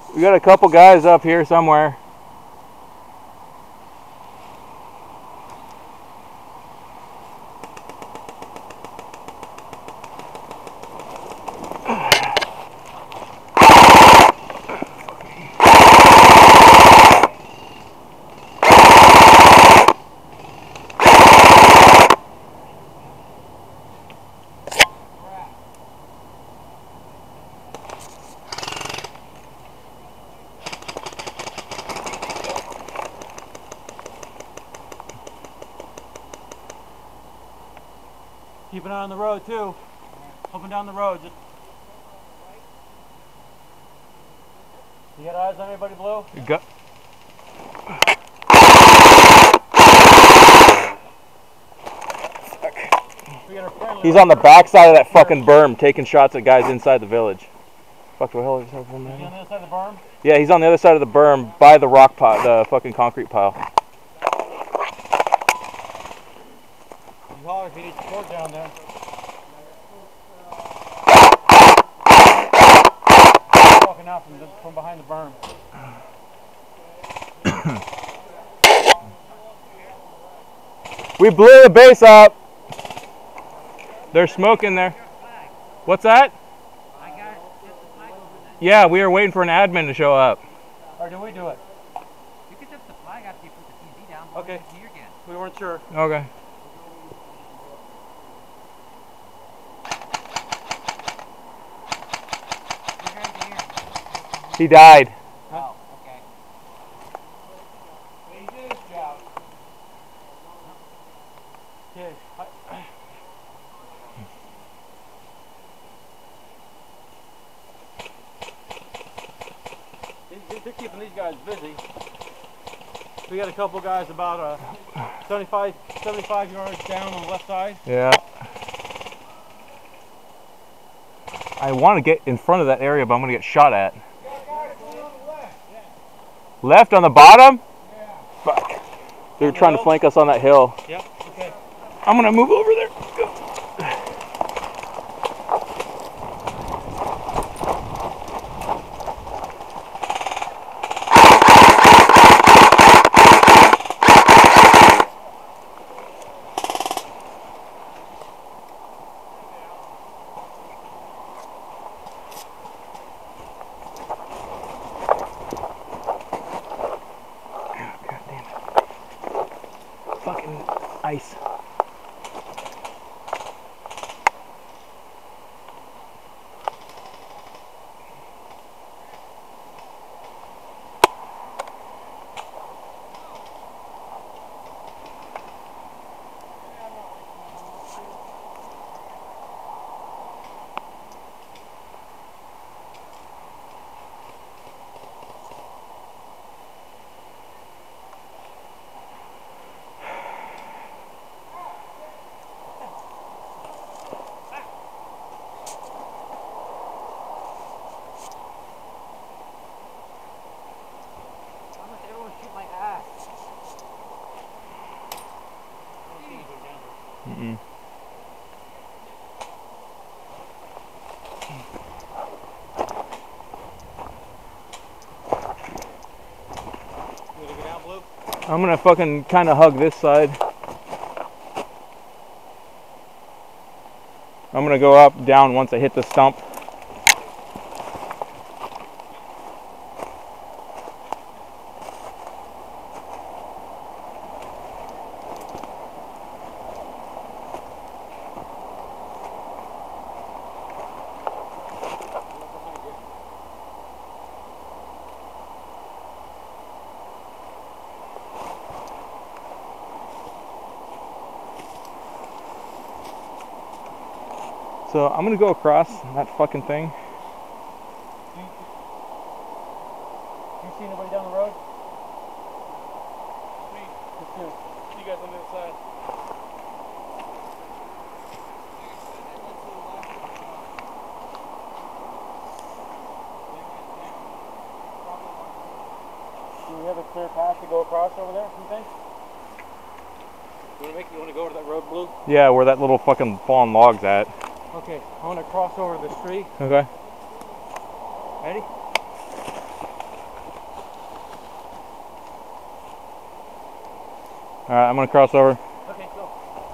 We got a couple guys up here somewhere. Keep an eye on the road too. Up and down the road. Just... You got eyes on anybody, Blue? You got... He's on the back side of that fucking berm, taking shots at guys inside the village. Fuck, what the hell is that? Is he on the other side of the berm? Yeah, he's on the other side of the berm by the rock pile, the fucking concrete pile. You holler if you need support down there. Walking out from behind the berm. We blew the base up. There's smoke in there. What's that? Yeah, we were waiting for an admin to show up. Or do we do it? You can set the flag after you put the TV down. Okay. We weren't sure. Okay. He died. Oh, okay. He did his job. Okay. They're keeping these guys busy. We got a couple guys about 75 yards down on the left side. Yeah. I want to get in front of that area, but I'm going to get shot at. Left on the bottom? Yeah. Fuck. They're trying to flank us on that hill. Yep, okay. I'm going to move over there. Fucking ice. Mm-mm. I'm gonna fucking kind of hug this side. I'm gonna go up, down once I hit the stump. So I'm gonna go across that fucking thing. You see anybody down the road? Me. Just two. You guys on the other side. Do we have a clear path to go across over there, you think? You want to go to that road, Blue? Yeah, where that little fucking fallen log's at. Okay, I want to cross over this tree. Okay. Ready? All right, I'm gonna cross over. Okay, go.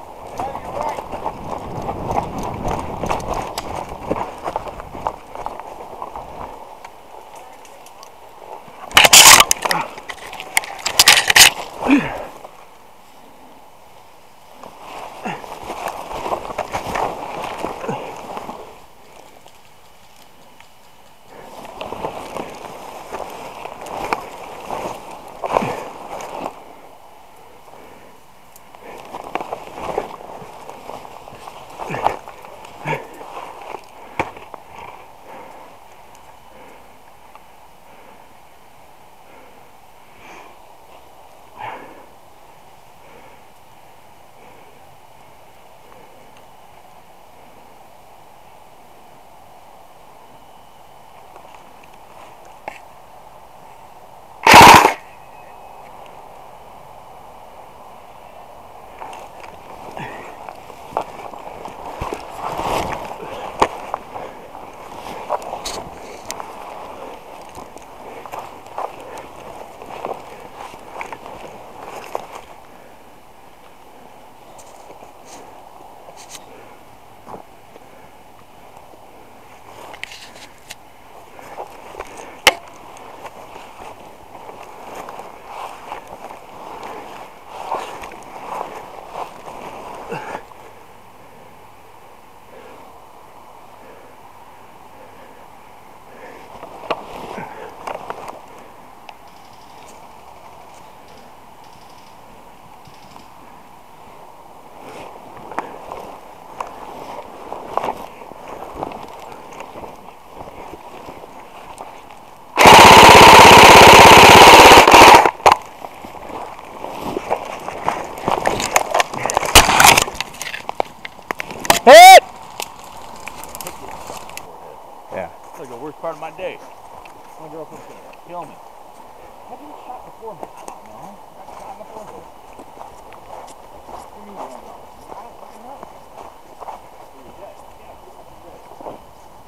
Hit! Yeah. It's like the worst part of my day. My girlfriend's gonna kill me. How did you get shot before me? I don't know. I got shot in the forehead. What do you mean you don't know? I don't fucking know. You're dead. Yeah, you're fucking dead.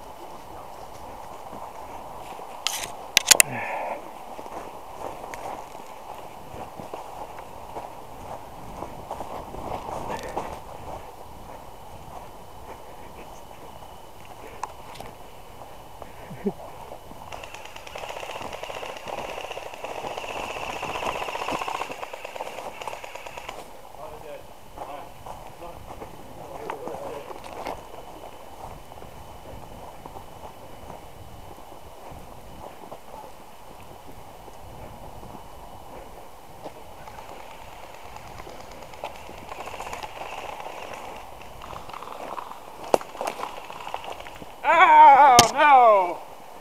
Oh no!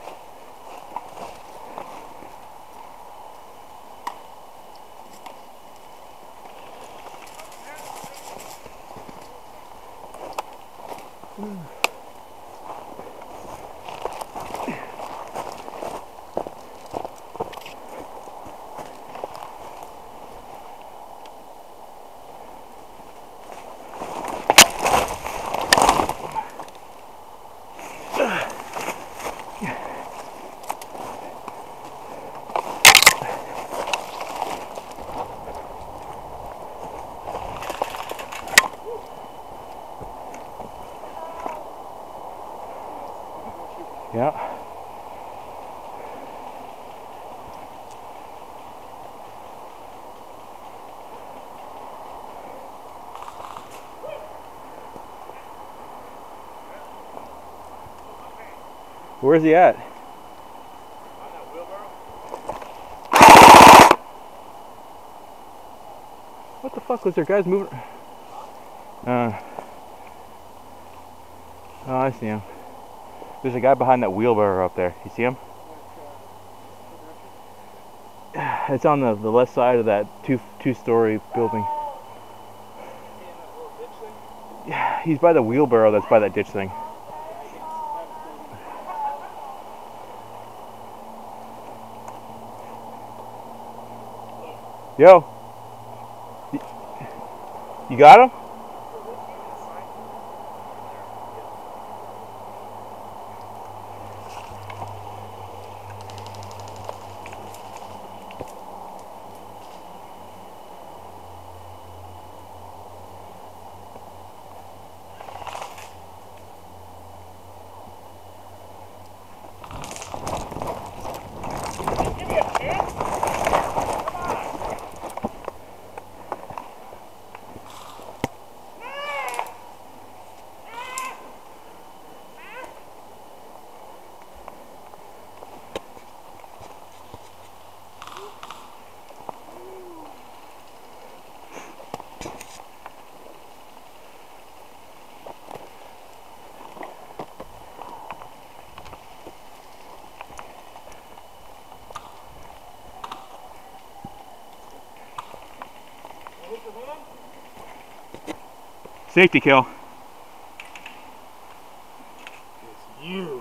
Yeah. Where's he at? What the fuck was there? Guys moving? Oh, I see him. There's a guy behind that wheelbarrow up there. You see him? It's on the left side of that two-story building. Yeah, he's by the wheelbarrow that's by that ditch thing. Yo. You got him? Safety kill. You.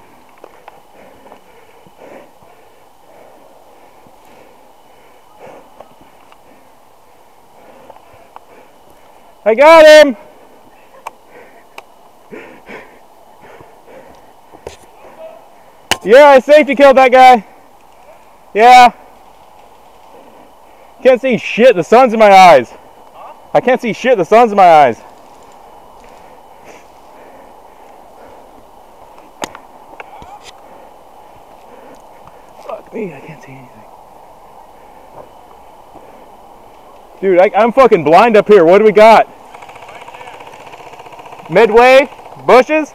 I got him! Yeah, I safety killed that guy. Yeah. Can't see shit, the sun's in my eyes. I can't see shit, the sun's in my eyes. Fuck me, I can't see anything. Dude, I'm fucking blind up here. What do we got? Midway? Bushes?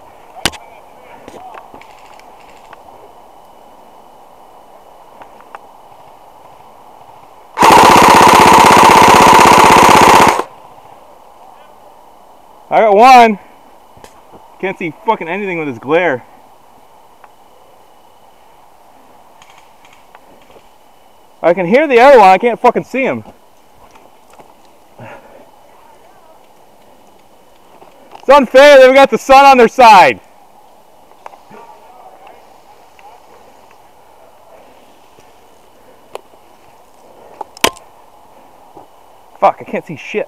I got one. Can't see fucking anything with this glare. I can hear the other one, I can't fucking see him. It's unfair that we got the sun on their side. Fuck, I can't see shit.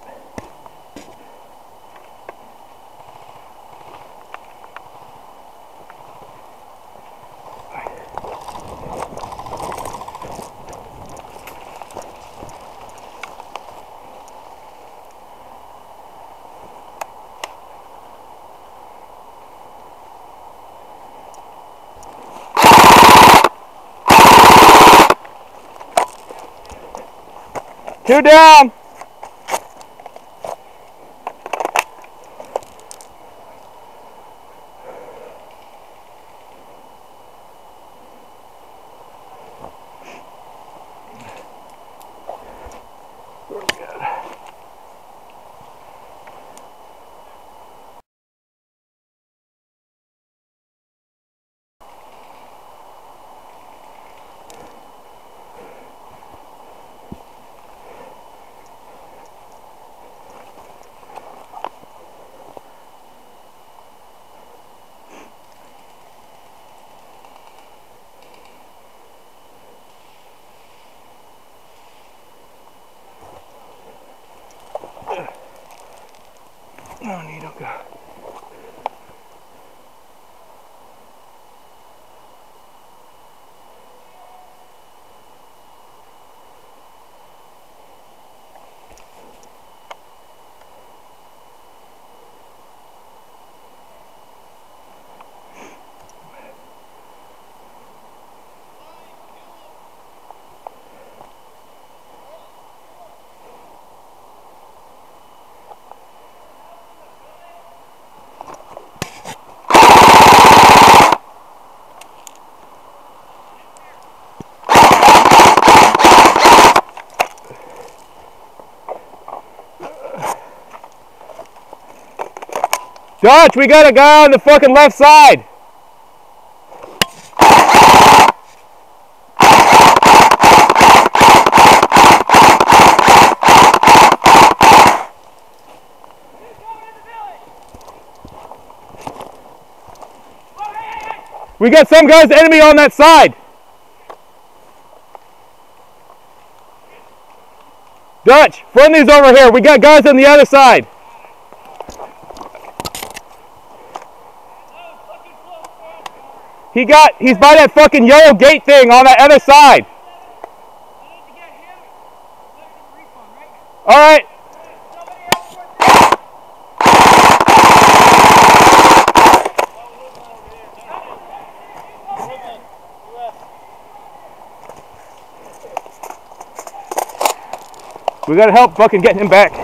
Two down. Oh, neat, okay. Dutch, we got a guy on the fucking left side. We got some guy's enemy on that side. Dutch, friendly's over here. We got guys on the other side. He's by that fucking yellow gate thing on that other side. All right. We gotta help fucking get him back.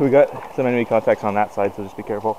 We got some enemy contacts on that side, so just be careful.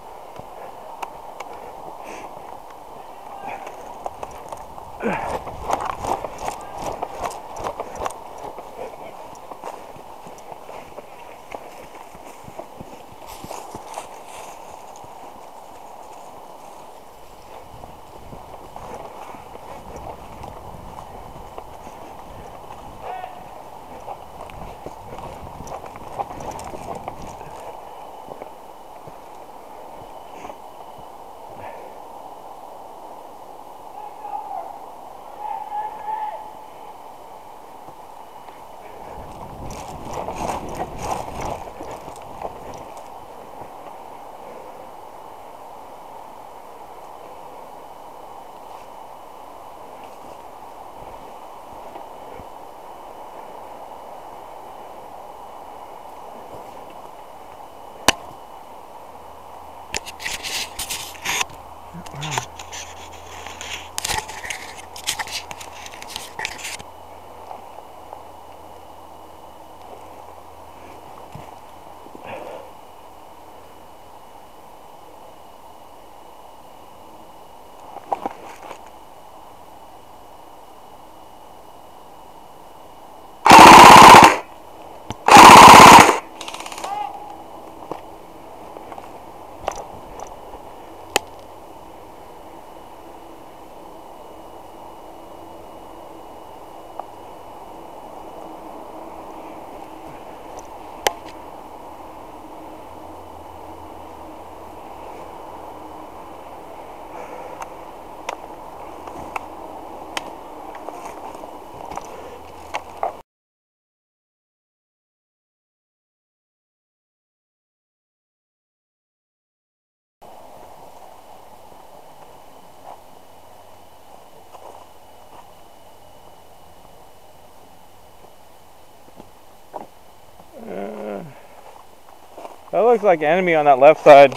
That looks like enemy on that left side.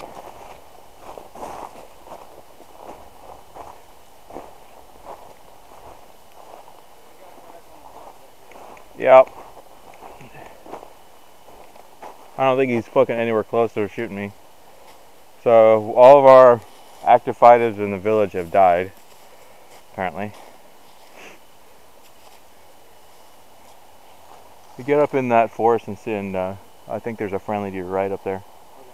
Yep. I don't think he's fucking anywhere close to shooting me. So all of our active fighters in the village have died, apparently. You get up in that forest and see, and I think there's a friendly to your right up there.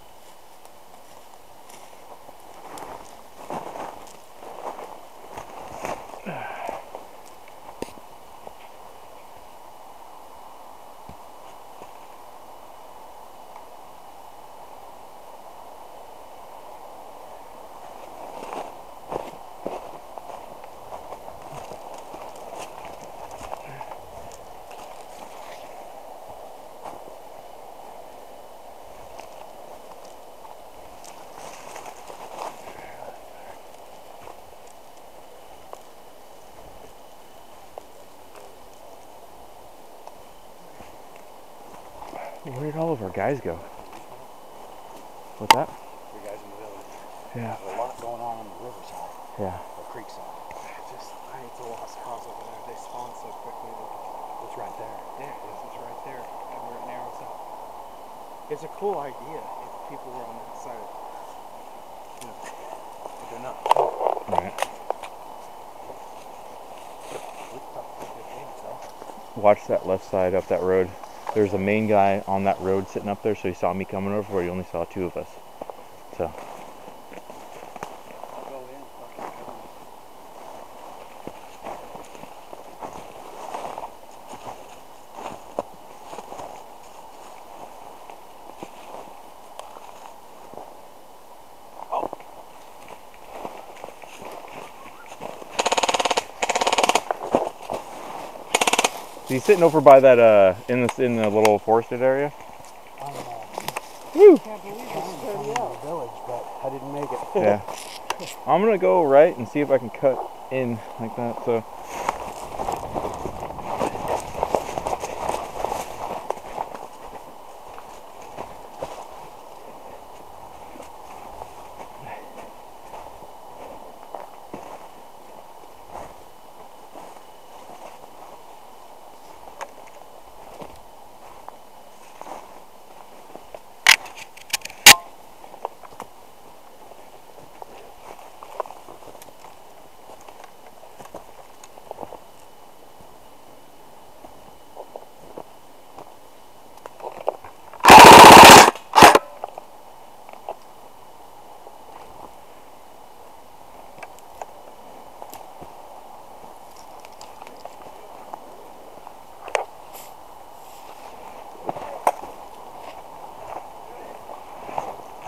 Where did all of our guys go? What's that? Three guys in the village. Yeah. There's a lot going on the riverside. Yeah. The creek side. It's a lost cause over there. They spawn so quickly. It's right there. Yeah, it is. It's right there. And where it narrows up. It's a cool idea if people were on that side. You know, but they're not. Alright. Watch that left side up that road. There's a main guy on that road sitting up there, so he saw me coming over where he only saw two of us. So. I'll go in. He's sitting over by that in the little forested area. Woo! Can't believe it's the village, but I didn't make it. Yeah. I'm gonna go right and see if I can cut in like that. So.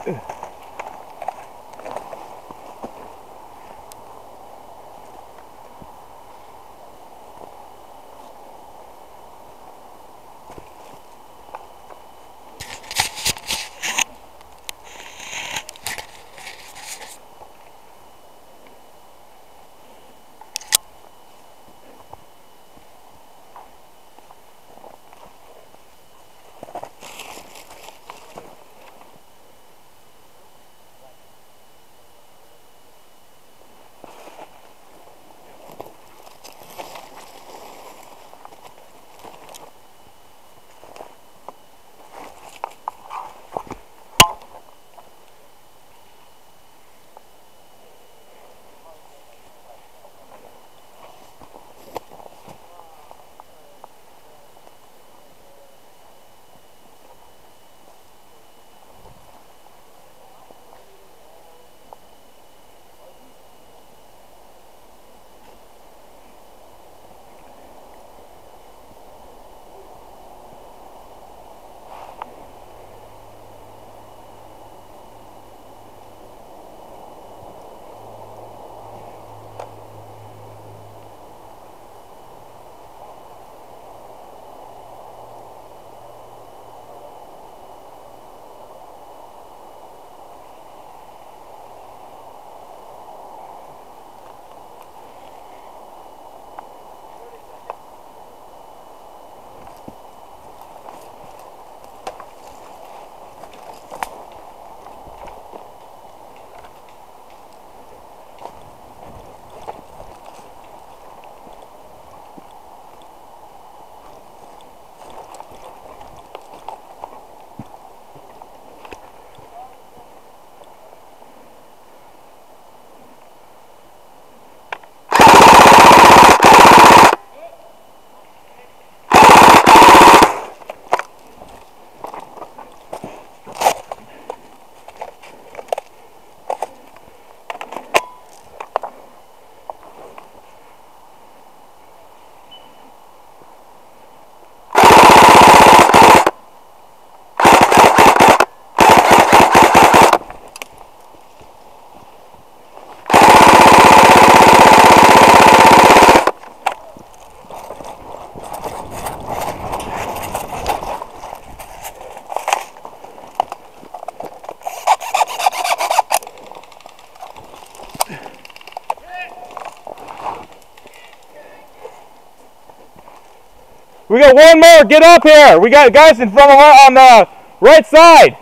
We got one more. Get up here. We got guys in front of on the right side.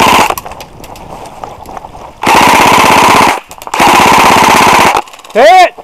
Hit!